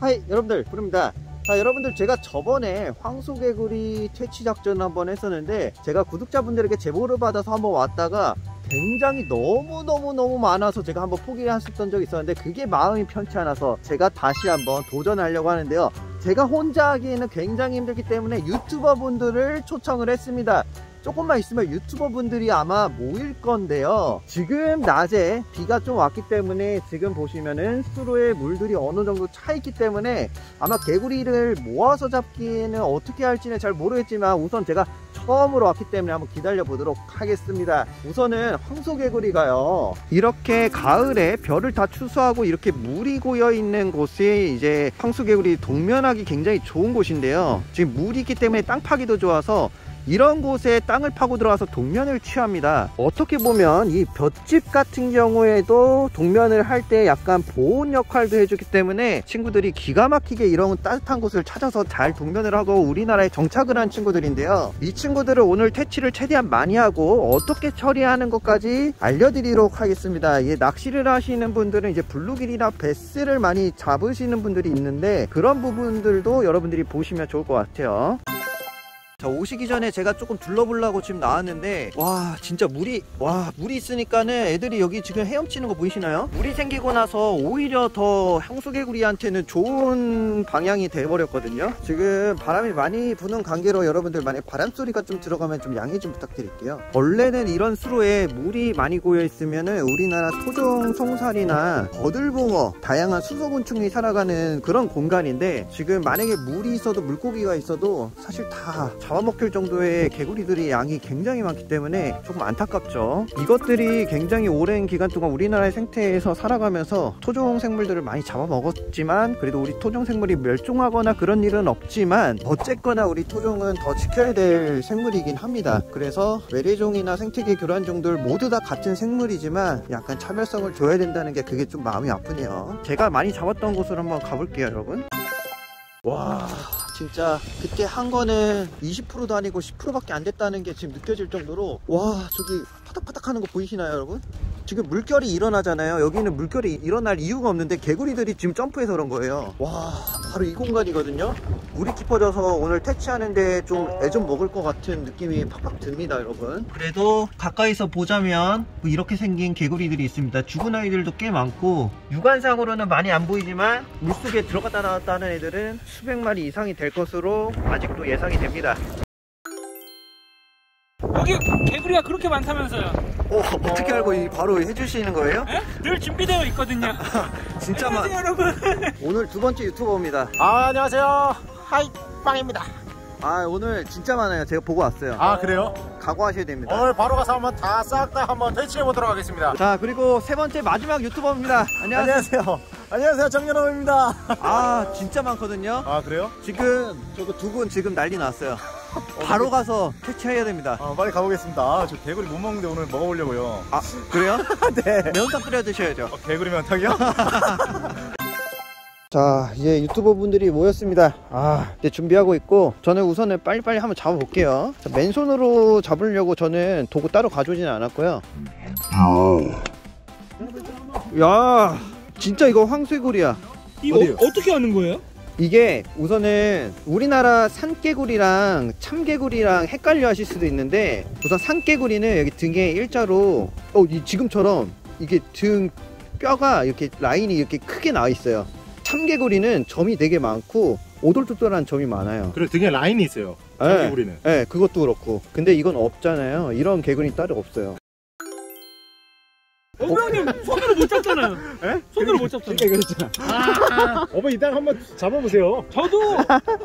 하이 여러분들, 부릅니다. 자, 여러분들, 제가 저번에 황소개구리 퇴치 작전 한번 했었는데 제가 구독자분들에게 제보를 받아서 한번 왔다가 굉장히 너무 많아서 제가 한번 포기했었던 적이 있었는데 그게 마음이 편치 않아서 제가 다시 한번 도전하려고 하는데요. 제가 혼자 하기에는 굉장히 힘들기 때문에 유튜버 분들을 초청을 했습니다. 조금만 있으면 유튜버 분들이 아마 모일 건데요. 지금 낮에 비가 좀 왔기 때문에 지금 보시면은 수로에 물들이 어느 정도 차 있기 때문에 아마 개구리를 모아서 잡기에는 어떻게 할지는 잘 모르겠지만 우선 제가 처음으로 왔기 때문에 한번 기다려 보도록 하겠습니다. 우선은 황소개구리가요, 이렇게 가을에 벼를 다 추수하고 이렇게 물이 고여 있는 곳에 이제 황소개구리 동면하기 굉장히 좋은 곳인데요. 지금 물이 있기 때문에 땅 파기도 좋아서 이런 곳에 땅을 파고 들어가서 동면을 취합니다. 어떻게 보면 이 볏짚 같은 경우에도 동면을 할 때 약간 보온 역할도 해주기 때문에 친구들이 기가 막히게 이런 따뜻한 곳을 찾아서 잘 동면을 하고 우리나라에 정착을 한 친구들인데요. 이 친구들을 오늘 퇴치를 최대한 많이 하고 어떻게 처리하는 것까지 알려드리도록 하겠습니다. 낚시를 하시는 분들은 이제 블루길이나 베스를 많이 잡으시는 분들이 있는데 그런 부분들도 여러분들이 보시면 좋을 것 같아요. 자, 오시기 전에 제가 조금 둘러보려고 지금 나왔는데 와, 진짜 물이 있으니까는 애들이 여기 지금 헤엄치는 거 보이시나요? 물이 생기고 나서 오히려 더 황소개구리한테는 좋은 방향이 돼버렸거든요. 지금 바람이 많이 부는 관계로 여러분들 만약 바람소리가 좀 들어가면 좀 양해 좀 부탁드릴게요. 원래는 이런 수로에 물이 많이 고여 있으면은 우리나라 토종 송살이나 거들붕어, 다양한 수소곤충이 살아가는 그런 공간인데 지금 만약에 물이 있어도 물고기가 있어도 사실 다 잡아먹힐 정도의 개구리들이 양이 굉장히 많기 때문에 조금 안타깝죠. 이것들이 굉장히 오랜 기간 동안 우리나라의 생태에서 살아가면서 토종 생물들을 많이 잡아먹었지만 그래도 우리 토종 생물이 멸종하거나 그런 일은 없지만 어쨌거나 우리 토종은 더 지켜야 될 생물이긴 합니다. 그래서 외래종이나 생태계 교란종들 모두 다 같은 생물이지만 약간 차별성을 둬야 된다는 게 그게 좀 마음이 아프네요. 제가 많이 잡았던 곳으로 한번 가볼게요, 여러분. 와, 진짜 그때 한 거는 20%도 아니고 10%밖에 안 됐다는 게 지금 느껴질 정도로, 와, 저기 파닥파닥 하는 거 보이시나요, 여러분? 지금 물결이 일어나잖아요. 여기는 물결이 일어날 이유가 없는데 개구리들이 지금 점프해서 그런 거예요. 와, 바로 이 공간이거든요. 물이 깊어져서 오늘 퇴치하는데 좀 애 좀 먹을 것 같은 느낌이 팍팍 듭니다, 여러분. 그래도 가까이서 보자면 이렇게 생긴 개구리들이 있습니다. 죽은 아이들도 꽤 많고 육안상으로는 많이 안 보이지만 물속에 들어갔다 나왔다 하는 애들은 수백 마리 이상이 될 것으로 아직도 예상이 됩니다. 여기 개구리가 그렇게 많다면서요? 어떻게 알고 바로 해주시는 거예요? 에? 늘 준비되어 있거든요. 진짜 안녕하세요, 여러분. 오늘 두 번째 유튜버입니다. 안녕하세요, 하이빵입니다. 오늘 진짜 많아요. 제가 보고 왔어요. 그래요? 각오하셔야 됩니다. 오늘 바로 가서 한번 다 싹 다 한번 퇴치해 보도록 하겠습니다. 자, 그리고 세 번째 마지막 유튜버입니다. 안녕하세요. 안녕하세요, 정연호입니다. 진짜 많거든요. 그래요? 지금 저거 두 분 지금 난리 났어요. 바로 가서 퇴치해야 됩니다. 빨리 가보겠습니다. 저 개구리 못 먹는데 오늘 먹어보려고요. 그래요? 네. 매운탕 끓여 드셔야죠. 개구리 면탕이요? 자, 이제 유튜버 분들이 모였습니다. 이제 준비하고 있고 저는 우선은 빨리빨리 한번 잡아볼게요. 자, 맨손으로 잡으려고 저는 도구 따로 가져오진 않았고요. 야, 진짜 이거 황소개구리야. 이거 어떻게 하는 거예요? 이게 우선은 우리나라 산개구리랑 참개구리랑 헷갈려 하실 수도 있는데 우선 산개구리는 여기 등에 일자로 지금처럼 이게 등 뼈가 이렇게 라인이 이렇게 크게 나와 있어요. 참개구리는 점이 되게 많고 오돌토돌한 점이 많아요. 그리고 등에 라인이 있어요, 참개구리는. 네, 그것도 그렇고. 근데 이건 없잖아요. 이런 개구리 따로 없어요. 형님 손으로 못 잡잖아요. 에? 손으로 못 잡잖아요. 그렇잖아. 어머, 이따가 한번 잡아보세요. 저도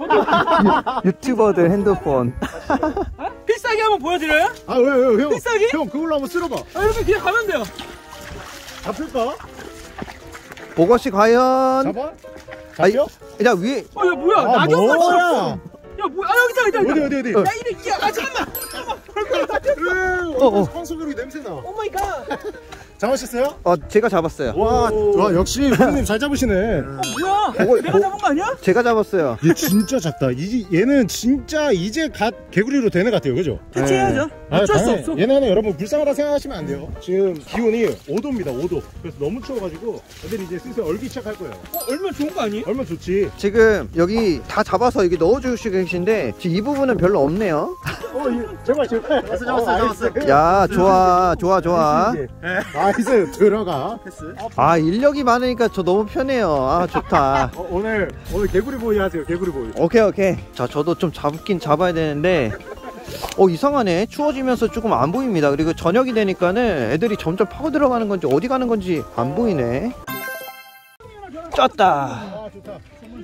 유튜버들 핸드폰. 필살기 한번 보여드려요? 왜요, 형? 필살기? 형, 그걸로 한번 쓸어봐. 이렇게 그냥 가면 돼요. 잡힐까? 보거씨 과연? 잡아? 잡혀? 야, 위에. 야, 뭐야? 낙엽만 잡았어. 야, 뭐야? 여기다. 어디? 잠깐만. 황소개구리 냄새나. 오 마이 갓. 잡으셨어요? 제가 잡았어요. 와 역시 부모님 잘 잡으시네. 뭐야? 내가 잡은 거 아니야? 제가 잡았어요. 얘 진짜 작다. 얘는 진짜 이제 갓 개구리로 되는 것 같아요, 그죠? 퇴치해야죠. 어쩔 수 없어. 얘는 여러분 불쌍하다 생각하시면 안 돼요. 지금 기온이 5도입니다, 5도. 그래서 너무 추워가지고 애들이 이제 슬슬 얼기 시작할 거예요. 얼마나 좋은 거 아니에요? 얼마나 좋지. 지금 여기 다 잡아서 여기 넣어주시고 계신데 지금 이 부분은 별로 없네요. 제발. 잡았어. 야, 좋아. 나이스 들어가. 아, 인력이 많으니까 저 너무 편해요. 아, 좋다. 오늘 개구리 보이 하세요, 개구리 보이. 오케이. 자, 저도 좀 잡긴 잡아야 되는데 이상하네. 추워지면서 조금 안 보입니다. 그리고 저녁이 되니까는 애들이 점점 파고 들어가는 건지 어디 가는 건지 안 보이네. 쪘다. 아, 좋다.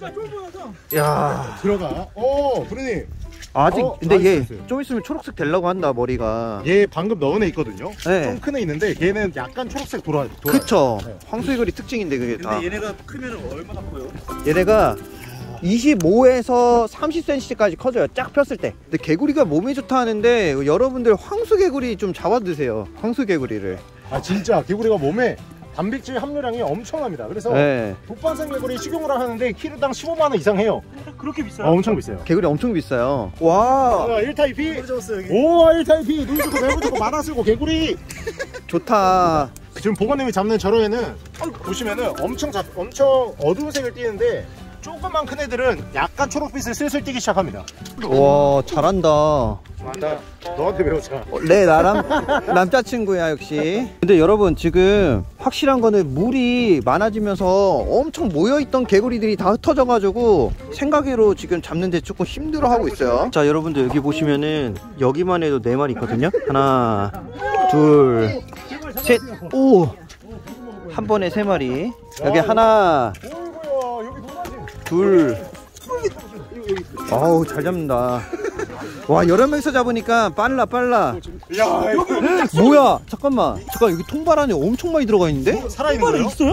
야, 들어가. 브루니. 아직 근데 얘 잘했어요. 좀 있으면 초록색 되려고 한다, 머리가. 얘 방금 넣은 애 있거든요. 네. 좀 큰 애 있는데 얘는 약간 초록색 돌아. 그쵸. 네. 황소개구리 특징인데 그게 다. 근데 얘네가 크면 얼마나 커요? 얘네가 25에서 30cm까지 커져요. 쫙 폈을 때. 근데 개구리가 몸에 좋다 하는데 여러분들 황소개구리 좀 잡아 드세요. 황소개구리를. 아 진짜 개구리가 몸에 단백질 함유량이 엄청납니다. 그래서 네. 독반생 개구리 식용을 하는데 키로당 15만 원 이상 해요. 그렇게 비싸요? 엄청 비싸요. 개구리 엄청 비싸요. 와, 1타입이 오 1타입이 눈 좋고 매부 좋고 만화 쓰고 개구리. 좋다. 지금 보건님이 잡는 저런 애는 보시면은 엄청 어두운 색을 띠는데 조금만 큰 애들은 약간 초록빛을 슬슬 띠기 시작합니다. 와, 잘한다. 나 너한테 배우자. 네, 남자친구야 역시. 근데 여러분 지금 확실한 거는 물이 많아지면서 엄청 모여있던 개구리들이 다 흩어져 가지고 생각외로 지금 잡는데 조금 힘들어 하고 있어요. 자, 여러분들 여기 보시면은 여기만 해도 4마리 있거든요. 하나, 둘, 셋, 오! 한 번에 3마리. 여기 하나, 둘. 아우, 잘 잡는다. 와, 여러 명이서 잡으니까 빨라. 야, 뭐야? 잠깐 여기 통발 안에 엄청 많이 들어가 있는데? 살아있는 거예요? 있어요?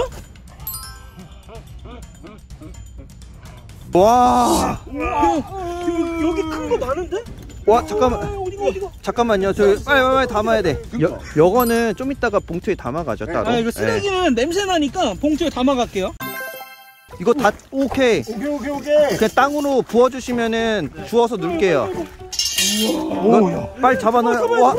와, 여기 큰 거 많은데? 와, 어디가? 잠깐만요. 저 빨리 담아야 돼. 요거는 좀 이따가 봉투에 담아가죠, 따로. 이거 쓰레기는 냄새 나니까 봉투에 담아갈게요. 이거 다 오케이. 오케이. 그냥 땅으로 부어주시면은 주워서 넣을게요. 이거 빨리 잡아놔요. 와,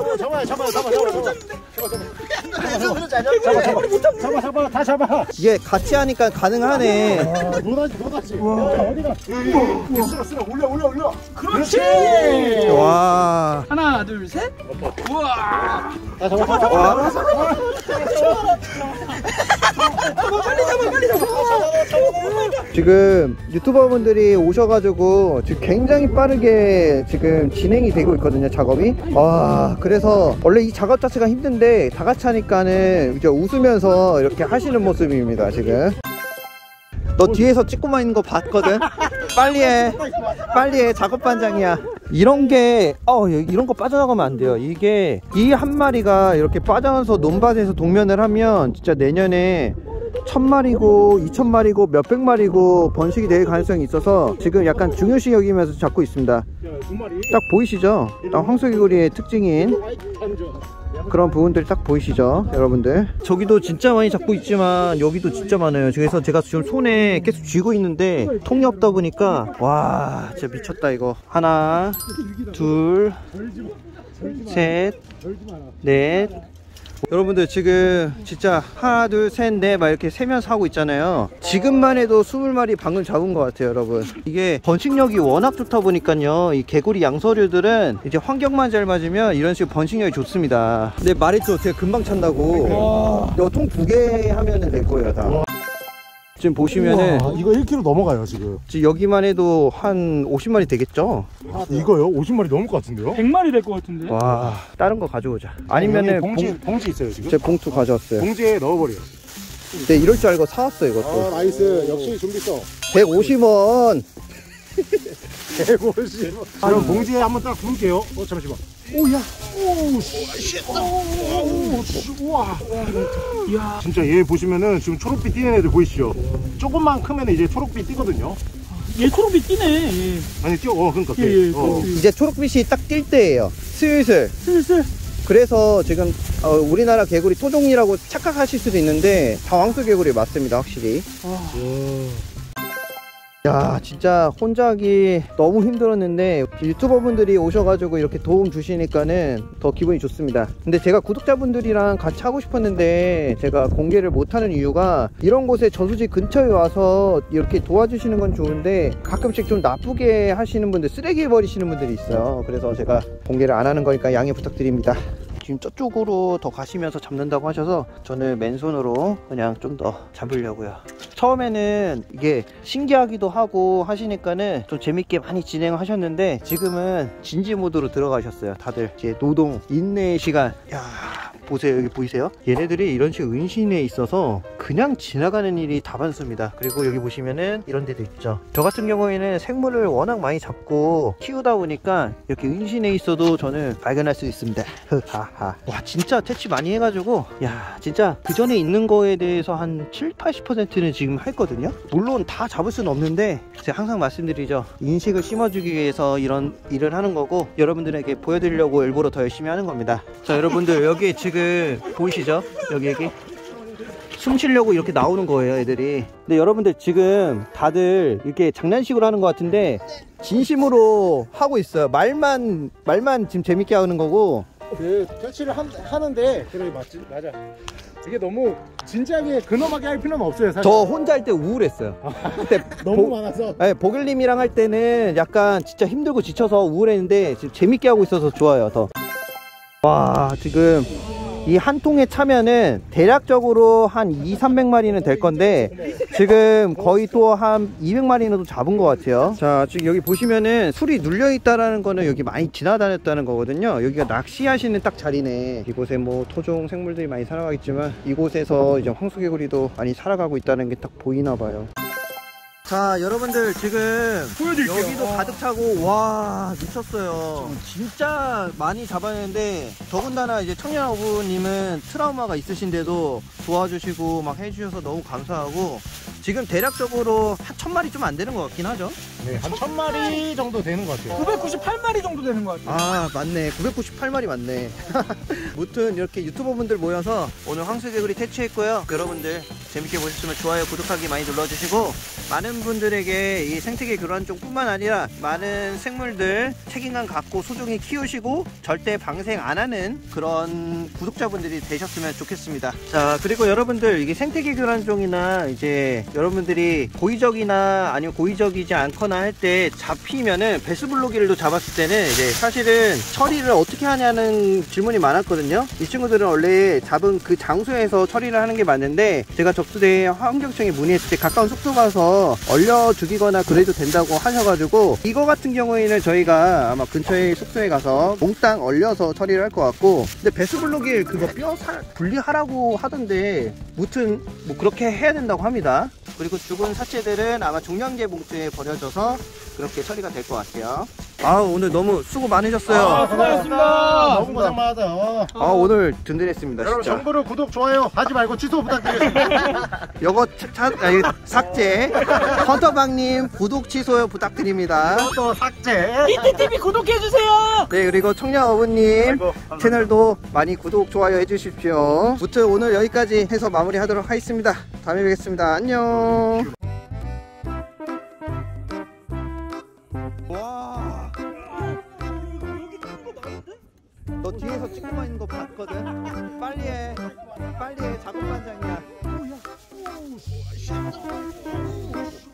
잡아, 다 잡아. 이게 같이 하니까 가능하네. 노다지. 어디가? 쓸어, 올려. 그렇지! 와, 하나, 둘, 셋. 우와! 다 잡아. 와. 빨리 잡아. 지금 유튜버분들이 오셔가지고 지금 굉장히 빠르게 지금 진행이 되고 있거든요, 작업이. 그래서 원래 이 작업 자체가 힘든데 다 같이 하니까는 이제 웃으면서 이렇게 하시는 모습입니다, 지금. 너 뒤에서 찍고만 있는 거 봤거든? 빨리 해, 작업 반장이야. 이런 거 빠져나가면 안 돼요. 이게 이 한 마리가 이렇게 빠져나서 논밭에서 동면을 하면 진짜 내년에 1000마리고 2000마리고 몇백 마리고 번식이 될 가능성이 있어서 지금 약간 중요시 여기면서 잡고 있습니다. 딱 보이시죠? 딱 황소개구리의 특징인 그런 부분들이 딱 보이시죠, 여러분들? 저기도 진짜 많이 잡고 있지만 여기도 진짜 많아요. 그래서 제가 지금 손에 계속 쥐고 있는데 통이 없다 보니까 와, 진짜 미쳤다 이거. 하나, 둘, 셋, 넷. 여러분들 지금 진짜 하나, 둘, 셋, 넷 막 이렇게 세면서 하고 있잖아요. 지금만 해도 20마리 방금 잡은 것 같아요, 여러분. 이게 번식력이 워낙 좋다 보니까요, 이 개구리 양서류들은 이제 환경만 잘 맞으면 이런 식으로 번식력이 좋습니다. 근데 말했죠, 제가 금방 찬다고. 이거 통 2개 하면 될 거예요, 다. 지금 보시면은 우와, 이거 1kg 넘어가요 지금. 여기만 해도 한 50마리 되겠죠? 이거요? 50마리 넘을 것 같은데요? 100마리 될 것 같은데? 와, 다른 거 가져오자. 아니면은 봉지 있어요 지금? 제 봉투 가져왔어요. 봉지에 넣어버려요. 네, 이럴 줄 알고 사왔어 이것도. 나이스. 역시 준비성. 150원. 150원. 그럼 봉지에 한번 딱 부을게요. 잠시만. 오야. 우와. 이야. 진짜 얘 보시면은 지금 초록빛 띄는 애들 보이시죠? 조금만 크면 이제 초록빛 띄거든요. 얘 초록빛 띄네. 얘. 아니 띄어. 그러니까. 예. 이제 초록빛이 딱 뛸 때예요. 슬슬. 그래서 지금 우리나라 개구리 토종이라고 착각하실 수도 있는데 다 황소개구리 맞습니다, 확실히. 야, 진짜 혼자 하기 너무 힘들었는데 유튜버 분들이 오셔가지고 이렇게 도움 주시니까는 더 기분이 좋습니다. 근데 제가 구독자분들이랑 같이 하고 싶었는데 제가 공개를 못하는 이유가, 이런 곳에 저수지 근처에 와서 이렇게 도와주시는 건 좋은데 가끔씩 좀 나쁘게 하시는 분들, 쓰레기 버리시는 분들이 있어요. 그래서 제가 공개를 안 하는 거니까 양해 부탁드립니다. 지금 저쪽으로 더 가시면서 잡는다고 하셔서 저는 맨손으로 그냥 좀 더 잡으려고요. 처음에는 이게 신기하기도 하고 하시니까는 좀 재밌게 많이 진행하셨는데 지금은 진지 모드로 들어가셨어요. 다들 이제 노동, 인내의 시간. 야, 보세요. 여기 보이세요? 얘네들이 이런 식으로 은신에 있어서 그냥 지나가는 일이 다반수입니다. 그리고 여기 보시면은 이런 데도 있죠. 저 같은 경우에는 생물을 워낙 많이 잡고 키우다 보니까 이렇게 은신에 있어도 저는 발견할 수 있습니다. 와, 진짜 퇴치 많이 해가지고, 야, 진짜 그 전에 있는 거에 대해서 한 70~80%는 지금 했거든요. 물론 다 잡을 수는 없는데 제가 항상 말씀드리죠, 인식을 심어주기 위해서 이런 일을 하는 거고, 여러분들에게 보여드리려고 일부러 더 열심히 하는 겁니다. 자, 여러분들 여기 지금 보이시죠? 여기 숨 쉬려고 이렇게 나오는 거예요, 애들이. 근데 여러분들 지금 다들 이렇게 장난식으로 하는 것 같은데 진심으로 하고 있어요. 말만 지금 재밌게 하는 거고. 그 퇴치를 하는데 그래, 맞아. 이게 너무 진지하게 근엄하게 할 필요는 없어요, 사실. 저 혼자 할 때 우울했어요. 그때 너무 많아서. 네, 보글님이랑 할 때는 약간 진짜 힘들고 지쳐서 우울했는데 지금 재밌게 하고 있어서 좋아요, 더. 와, 지금 이 한 통에 차면은 대략적으로 한 200~300마리는 될 건데 지금 거의 또 한 200마리는 잡은 것 같아요. 자, 지금 여기 보시면은 술이 눌려 있다라는 거는 여기 많이 지나다녔다는 거거든요. 여기가 낚시하시는 딱 자리네. 이곳에 뭐 토종 생물들이 많이 살아가겠지만 이곳에서 이제 황소개구리도 많이 살아가고 있다는 게 딱 보이나 봐요. 자, 여러분들 지금 보여드릴게요. 여기도 가득 차고, 와, 미쳤어요. 진짜 많이 잡았는데 더군다나 이제 청년 어부님은 트라우마가 있으신데도 도와주시고 막 해주셔서 너무 감사하고, 지금 대략적으로 한 1000마리 좀 안 되는 것 같긴 하죠. 네, 한 1000마리 정도 되는 것 같아요. 998마리 정도 되는 것 같아요. 아, 맞네. 998마리 맞네. 무튼 이렇게 유튜버 분들 모여서 오늘 황소개구리 퇴치했고요. 여러분들 재밌게 보셨으면 좋아요, 구독하기 많이 눌러주시고, 많은 분들에게 이 생태계 교란종 뿐만 아니라 많은 생물들 책임감 갖고 소중히 키우시고 절대 방생 안 하는 그런 구독자분들이 되셨으면 좋겠습니다. 자, 그리고 여러분들 이게 생태계 교란종이나 이제 여러분들이 고의적이나 아니면 고의적이지 않거나 할 때 잡히면은 베스블로기를 잡았을 때는 이제 사실은 처리를 어떻게 하냐는 질문이 많았거든요. 이 친구들은 원래 잡은 그 장소에서 처리를 하는 게 맞는데, 제가 접수대 환경청에 문의했을 때 가까운 숙소 가서 얼려 죽이거나 그래도 된다고 하셔가지고, 이거 같은 경우에는 저희가 아마 근처에 숙소에 가서 몽땅 얼려서 처리를 할 것 같고, 근데 베스블로길 그거 뼈 분리하라고 하던데 무튼 뭐 그렇게 해야 된다고 합니다. 그리고 죽은 사체들은 아마 종량제 봉투에 버려져서 그렇게 처리가 될 것 같아요. 아, 오늘 너무 수고 많으셨어요. 수고하셨습니다. 너무 고생 많았다. 오늘 든든했습니다. 여러분, 진짜. 정보를 구독, 좋아요 하지 말고 취소 부탁드리겠습니다. 요거 삭제. 헌터방님 구독 취소 부탁드립니다. 또 삭제. 히트TV 구독해주세요. 네, 그리고 청량어부님 채널도 많이 구독, 좋아요 해주십시오. 무튼 오늘 여기까지 해서 마무리하도록 하겠습니다. 다음에 뵙겠습니다. 안녕. 와, 너 뒤에서 친구가 있는 거 봤거든? 빨리 해, 작업반장이야.